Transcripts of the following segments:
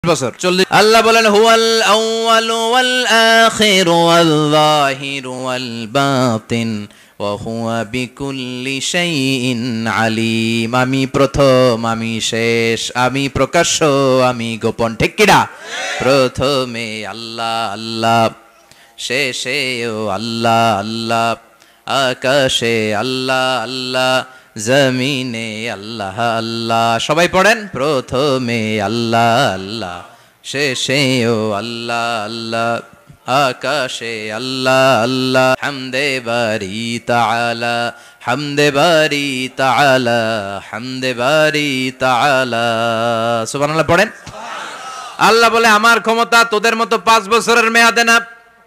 বছর 40 আল্লাহ বলেন হুয়াল আউয়ালু ওয়াল আখিরু ওয়াল যাহিরু ওয়াল বাতিন ওয়া হুয়া বিকুল্লি শাইইন আলিম। আমি প্রথম, আমি শেষ, আমি প্রকাশ্য, আমি গোপন। ঠিক কিনা? প্রথমে আল্লাহ আল্লাহ, শেষেও আল্লাহ আল্লাহ, আকাশে আল্লাহ আল্লাহ, জমিনে আল্লাহ আল্লাহ। সবাই পড়েন, প্রথমে আল্লাহ আল্লাহ, শেষেও আল্লাহ আল্লাহ, আকাশে আল্লাহ আল্লাহ। হামদে বারি তাআলা, হামদে বারি তাআলা, হামদে বারি তাআলা। সুবহানাল্লাহ পড়েন। আল্লাহ বলে আমার ক্ষমতা তোদের মতো 5 বছরের মেয়াদে না,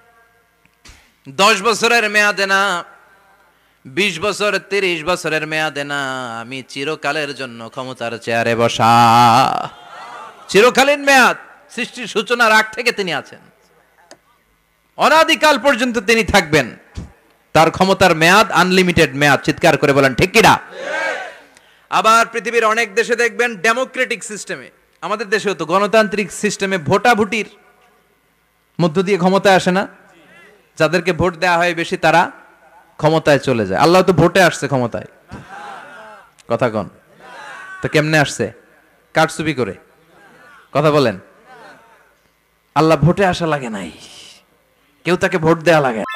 10 বছরের মেয়াদে না, 20 বছর 30 বছরের মেয়াদে না, আমি চিরকালের জন্য ক্ষমতার চেয়ারে বসা। চিরকালীন মেয়াদ, সৃষ্টির সূচনার আগ থেকে তিনি আছেন, অনাদিকাল পর্যন্ত তিনি থাকবেন। তার ক্ষমতার মেয়াদ আনলিমিটেড মেয়াদ। চিৎকার করে বলেন ঠিক কিনা? আবার পৃথিবীর অনেক দেশে দেখবেন ডেমোক্রেটিক সিস্টেমে, আমাদের দেশেও তো গণতান্ত্রিক সিস্টেমে ভোটাভুটির মধ্য দিয়ে ক্ষমতায় আসে না? যাদেরকে ভোট দেওয়া হয় বেশি তারা ক্ষমতায় চলে যায়। আল্লাহ তো ভোটে আসছে ক্ষমতায়, কথা কন তো কেমনে আসছে? কারচুপি করে, কথা বলেন। আল্লাহ ভোটে আসা লাগে নাই, কেউ তাকে ভোট দেয়া লাগে।